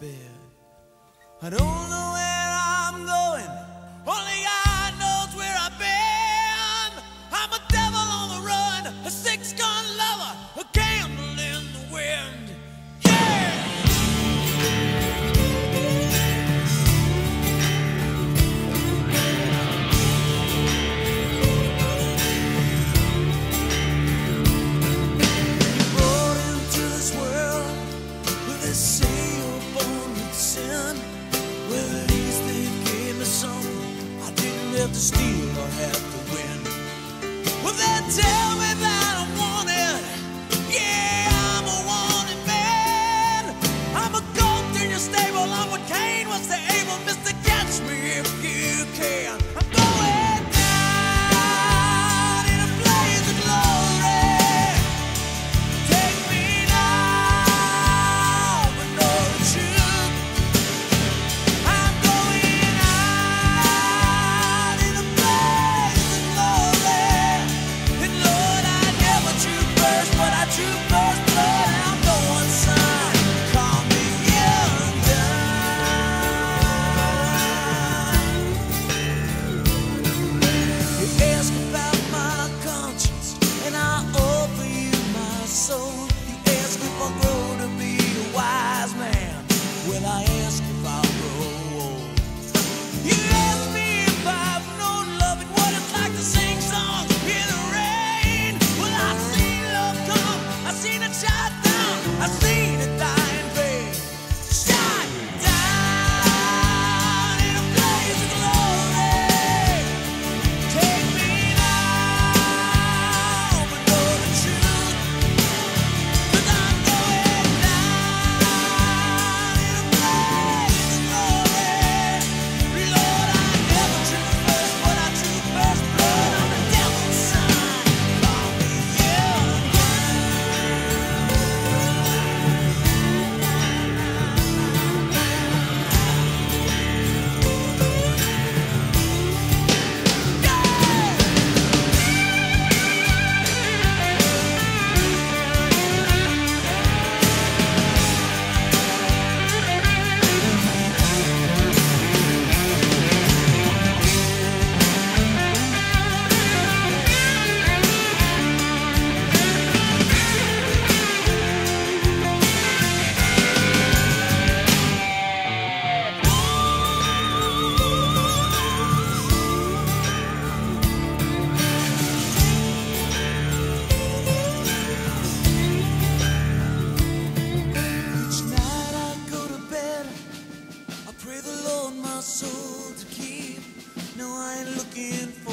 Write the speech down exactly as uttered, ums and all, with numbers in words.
bed. I don't know where I'm going, only God knows where I've been. I'm a devil on the run, a six-gun lover, a candle in the wind. Yeah! Brought into this world with this sail born with sin. Well, at least they gave me something I didn't have to steal or have to win. Well, they tell me that I'm wanted. Yeah, I'm a wanted man. I'm a goat in your stable. I'm what Cain was to Abel. Mister, catch me if you can. I'm going down in a blaze of glory. Take me now, but know the truth. I'm going out in a blaze of glory. And Lord, I never drew first, but I drew first blood. I'm no one's son. Call me young gun. You ask about my conscience, and I offer you my soul. You ask if I'll grow to be a wise man. Well, I ask if I'll grow old. You ask me if I've known love and what it's like to sing songs in the rain. Well, I've seen love come, I've seen it shot down, I've seen it die in vain. Shot down in a blaze of glory. Take me now, but know the truth. 'Cause I'm going down in a blaze of glory. Lord, I never drew first, but I drew first blood. I'm the devil's son. Call me young Each night I go to bed, I pray the Lord my soul to keep. No, I ain't looking for